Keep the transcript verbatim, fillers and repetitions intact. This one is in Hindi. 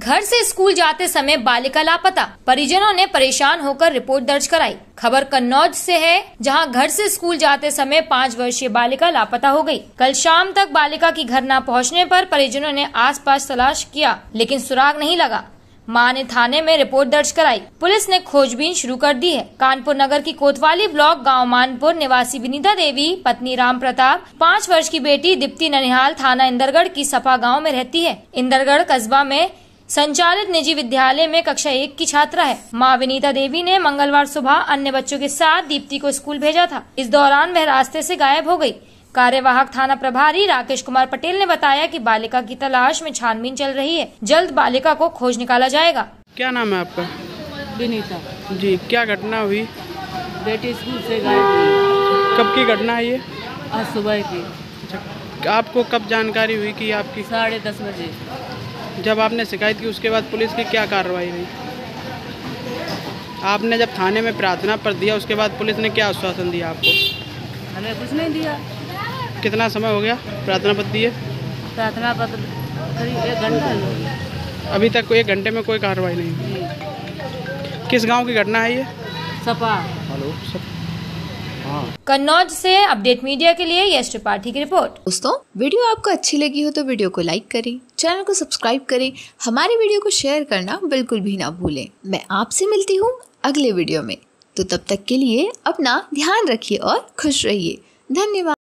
घर से स्कूल जाते समय बालिका लापता, परिजनों ने परेशान होकर रिपोर्ट दर्ज कराई। खबर कन्नौज से है, जहां घर से स्कूल जाते समय पाँच वर्षीय बालिका लापता हो गई। कल शाम तक बालिका की घर न पहुंचने पर परिजनों ने आसपास तलाश किया, लेकिन सुराग नहीं लगा। मां ने थाने में रिपोर्ट दर्ज कराई। पुलिस ने खोजबीन शुरू कर दी है। कानपुर नगर की कोतवाली ब्लॉक गांव मानपुर निवासी विनीता देवी, पत्नी राम प्रताप, पाँच वर्ष की बेटी दीप्ति ननिहाल थाना इंदरगढ़ की सपा गांव में रहती है। इंदरगढ़ कस्बा में संचालित निजी विद्यालय में कक्षा एक की छात्रा है। मां विनीता देवी ने मंगलवार सुबह अन्य बच्चों के साथ दीप्ति को स्कूल भेजा था। इस दौरान वह रास्ते से गायब हो गई। कार्यवाहक थाना प्रभारी राकेश कुमार पटेल ने बताया कि बालिका की तलाश में छानबीन चल रही है। जल्द बालिका को खोज निकाला जाएगा। क्या नाम है आपका? विनीता जी। क्या घटना हुई? बेटी स्कूल से गायब हुई। कब की घटना है ये? आज सुबह की। अच्छा, आपको कब जानकारी हुई कि आपकी? साढ़े दस बजे। जब आपने शिकायत की उसके बाद पुलिस की क्या कार्रवाई हुई? आपने जब थाने में प्रार्थना पत्र दिया उसके बाद पुलिस ने क्या आश्वासन दिया आपको? हमें कुछ नहीं दिया। कितना समय हो गया प्रार्थना पत्र दिए? प्रार्थना पत्र करीब एक घंटा हो गया। अभी तक एक घंटे में कोई कार्रवाई नहीं हुई। किस गांव की घटना है ये? सपा। हेलो सब। हाँ। कन्नौज से अपडेट मीडिया के लिए यश त्रिपाठी की रिपोर्ट। दोस्तों, वीडियो आपको अच्छी लगी हो तो वीडियो को लाइक करें, चैनल को सब्सक्राइब करें, हमारी वीडियो को शेयर करना बिल्कुल भी ना भूलें। मैं आपसे मिलती हूँ अगले वीडियो में, तो तब तक के लिए अपना ध्यान रखिए और खुश रहिए। धन्यवाद।